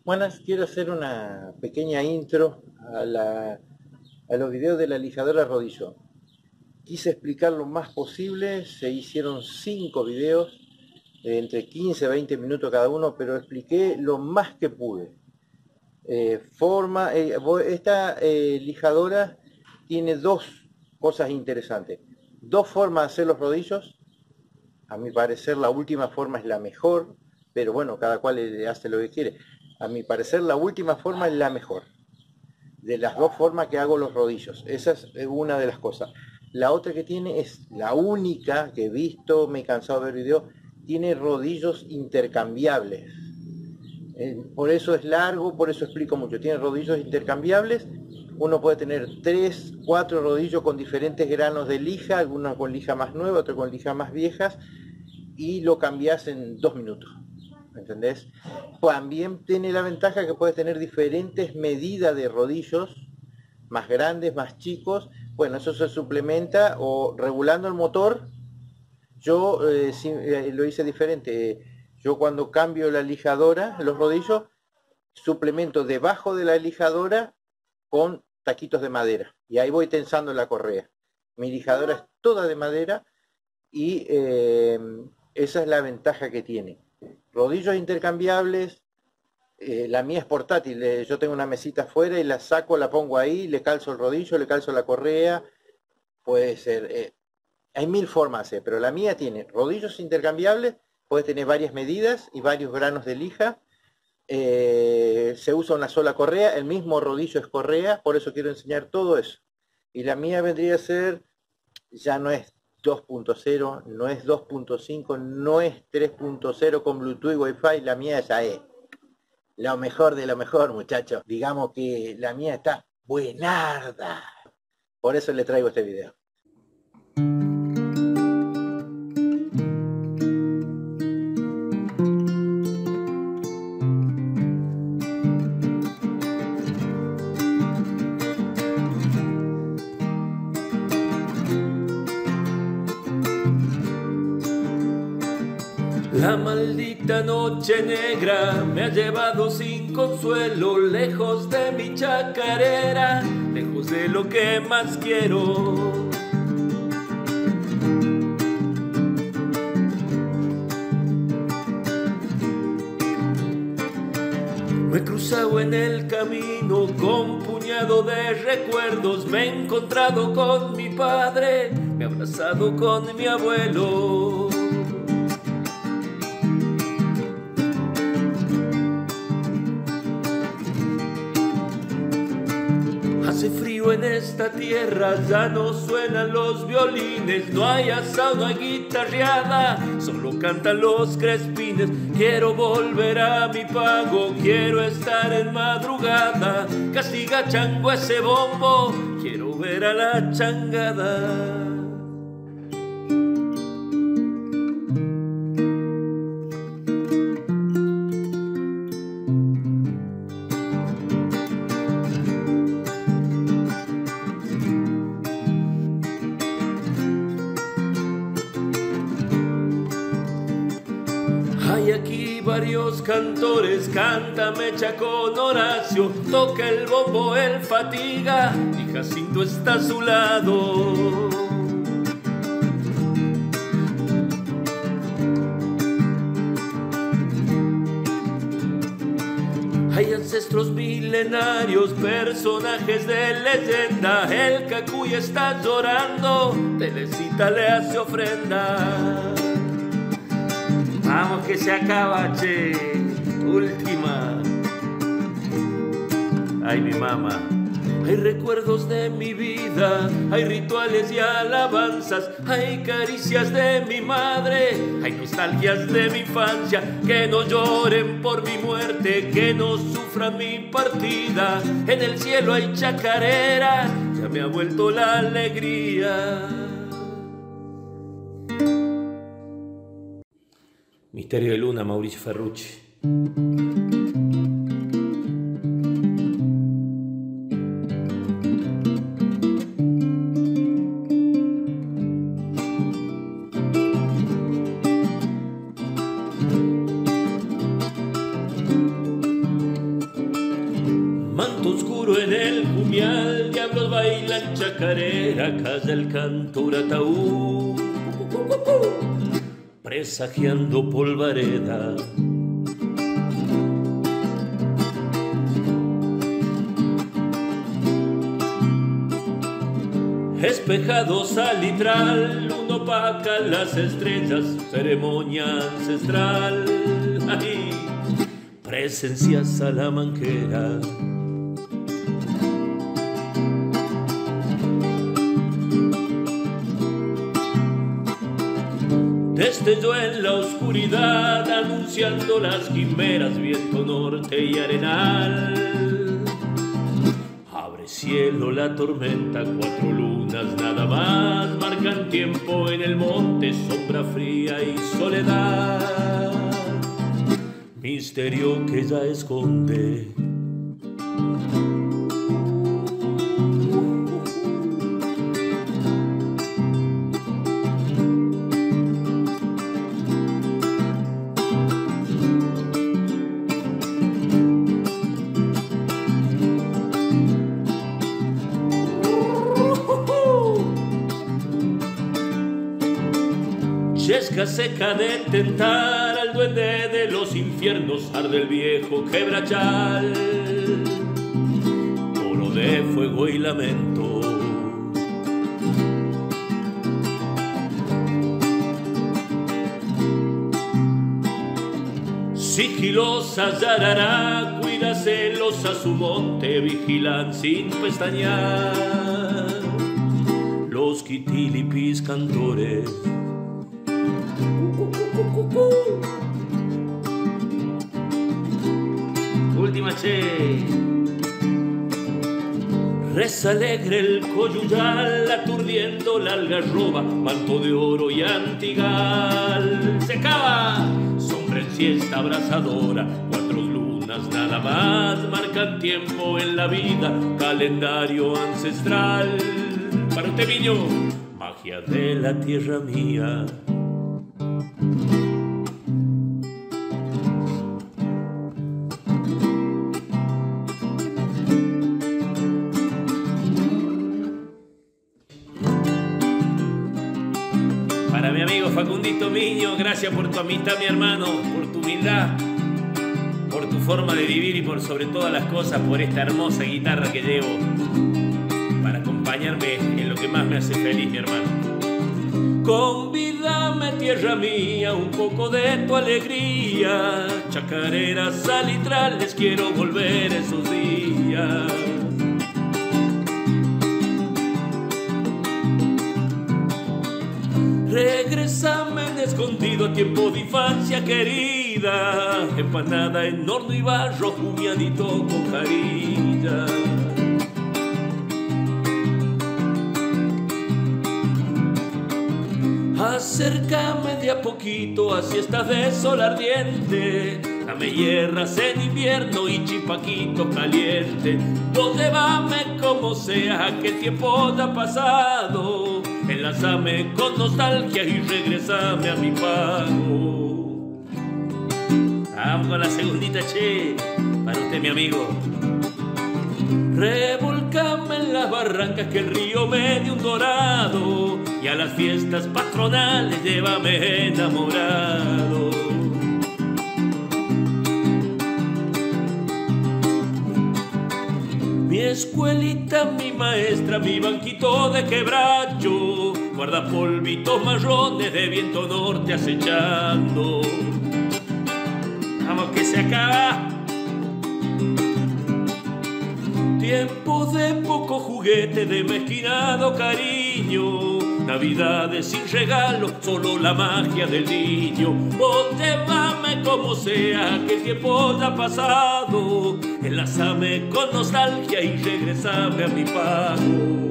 Buenas, quiero hacer una pequeña intro a los videos de la lijadora rodillo. Quise explicar lo más posible, se hicieron 5 videos de entre 15 y 20 minutos cada uno, pero expliqué lo más que pude. Esta lijadora tiene dos cosas interesantes. Dos formas de hacer los rodillos. A mi parecer la última forma es la mejor, pero bueno, cada cual hace lo que quiere. A mi parecer la última forma es la mejor. De las dos formas que hago los rodillos. Esa es una de las cosas. La otra que tiene es la única que he visto, me he cansado de ver videos, tiene rodillos intercambiables. Por eso es largo, por eso explico mucho. Tiene rodillos intercambiables. Uno puede tener 3, 4 rodillos con diferentes granos de lija, algunos con lija más nueva, otros con lija más viejas, y lo cambias en 2 minutos. ¿Entendés? También tiene la ventaja que puedes tener diferentes medidas de rodillos, más grandes, más chicos. Bueno, eso se suplementa o regulando el motor. Yo lo hice diferente. Yo cuando cambio la lijadora, los rodillos, suplemento debajo de la lijadora con taquitos de madera. Y ahí voy tensando la correa. Mi lijadora es toda de madera y esa es la ventaja que tiene. Rodillos intercambiables, la mía es portátil, yo tengo una mesita afuera y la saco, la pongo ahí, le calzo el rodillo, le calzo la correa, puede ser, hay 1000 formas de hacer, pero la mía tiene rodillos intercambiables, puede tener varias medidas y varios granos de lija, se usa una sola correa, el mismo rodillo es correa, por eso quiero enseñar todo eso. Y la mía vendría a ser, ya no es 2.0, no es 2.5, no es 3.0 con Bluetooth y Wi-Fi, la mía ya es lo mejor de lo mejor, muchachos. Digamos que la mía está buenarda. Por eso le traigo este video. La maldita noche negra me ha llevado sin consuelo, lejos de mi chacarera, lejos de lo que más quiero. Me he cruzado en el camino con puñado de recuerdos, me he encontrado con mi padre, me he abrazado con mi abuelo. Hace frío en esta tierra, ya no suenan los violines, no hay asado, no hay guitarreada, solo cantan los crespines. Quiero volver a mi pago, quiero estar en madrugada, castiga chango ese bombo, quiero ver a la changada. Hay aquí varios cantores, canta Mecha con Horacio, toca el bombo el Fatiga y Jacinto está a su lado. Hay ancestros milenarios, personajes de leyenda, el Cacuy está llorando, Telecita le hace ofrenda. Vamos que se acaba, che. Última. Ay, mi mamá. Hay recuerdos de mi vida, hay rituales y alabanzas, hay caricias de mi madre, hay nostalgias de mi infancia. Que no lloren por mi muerte, que no sufran mi partida. En el cielo hay chacarera, ya me ha vuelto la alegría. Misterio de Luna, Mauricio Ferrucci. cuarto oscuro en el jumial, diablos bailan chacarera, calla el canto un ataúd, presagiando polvareda. Espejados al litral, uno opaca las estrellas, ceremonia ancestral. ¡Ay! Presencia salamanquera. Destelló en la oscuridad, anunciando las quimeras, viento norte y arenal. Abre cielo la tormenta, 4 lunas nada más marcan tiempo en el monte, sombra fría y soledad, misterio que ya esconde. Yesca seca de tentar al duende de los infiernos, arde el viejo quebrachal, coro de fuego y lamento. Sigilosa yarará, cuida celosa su monte, vigilan sin pestañear los quitilipis cantores. Última, che. Reza alegre el coyuyal, aturdiendo la algarroba, manto de oro y antigal. Se acaba, sombra en siesta abrasadora, 4 lunas nada más marcan tiempo en la vida, calendario ancestral. Para usted, Viño, magia de la tierra mía. Para mi amigo Facundito Miño, gracias por tu amistad, mi hermano, por tu humildad, por tu forma de vivir y por sobre todas las cosas, por esta hermosa guitarra que llevo para acompañarme en lo que más me hace feliz, mi hermano. Convídame, tierra mía, un poco de tu alegría, chacareras salitrales, quiero volver esos días. Regrésame de escondido a tiempo de infancia querida, empanada en horno y barro, jumiadito con jarilla. Acércame de a poquito a siestas de sol ardiente, dame hierras en invierno y chipaquito caliente. Vos llévame como sea, que tiempo ya ha pasado, enlázame con nostalgia y regresame a mi pago. Vamos con la segundita, che, para usted, mi amigo. Revolcame en las barrancas que el río me dio un dorado, y a las fiestas patronales llévame enamorado. Mi escuelita, mi maestra, mi banquito de quebracho, guarda polvitos marrones de viento norte acechando. Vamos que se acaba. Tiempo de poco juguete, de mezquinado cariño, navidades sin regalo, solo la magia del niño. Vos llévame como sea, que el tiempo ya ha pasado, enlázame con nostalgia y regresame a mi pago.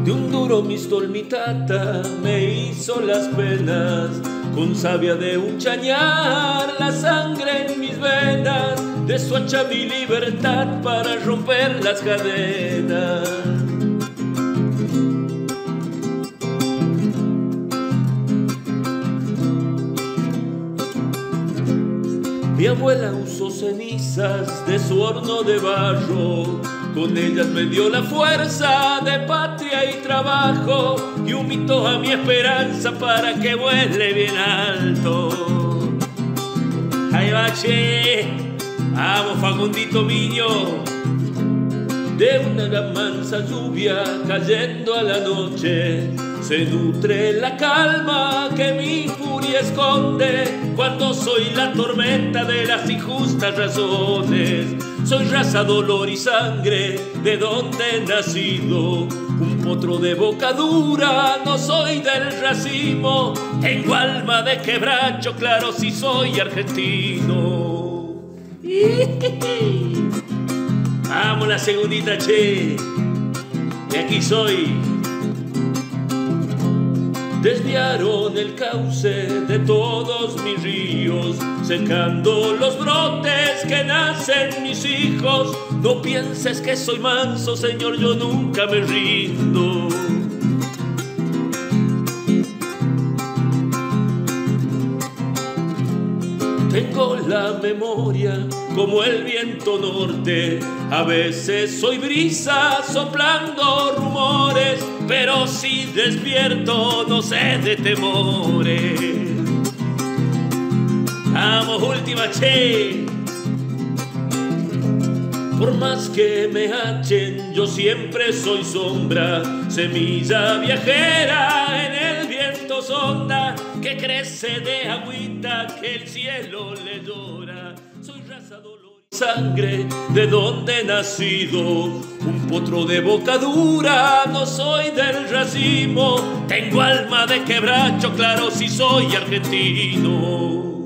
De un duro mistol mi tata me hizo las penas, con savia de un chañar la sangre en mis venas, de su hacha mi libertad para romper las cadenas. Mi abuela usó cenizas de su horno de barro, con ellas me dio la fuerza de patria y trabajo, y un mito a mi esperanza para que vuele bien alto. Ahí va, che, vamos Facundito Miño. De una gran mansa lluvia cayendo a la noche, se nutre la calma que mi furia esconde, cuando soy la tormenta de las injustas razones. Soy raza, dolor y sangre, de donde he nacido, un potro de boca dura, no soy del racimo. Tengo alma de quebracho, claro si soy argentino. Vamos la segundita, che, y aquí soy. Desviaron el cauce de todos mis ríos, secando los brotes que nacen mis hijos. No pienses que soy manso, señor, yo nunca me rindo. Tengo la memoria como el viento norte, a veces soy brisa soplando rumores, pero si despierto no sé de temores. Vamos, última, che. Por más que me hachen, yo siempre soy sombra, semilla viajera en el viento sonda, que crece de agüita que el cielo le llora. Soy raza, dolor y sangre, de donde he nacido, un potro de boca dura, no soy del racimo. Tengo alma de quebracho, claro si soy argentino.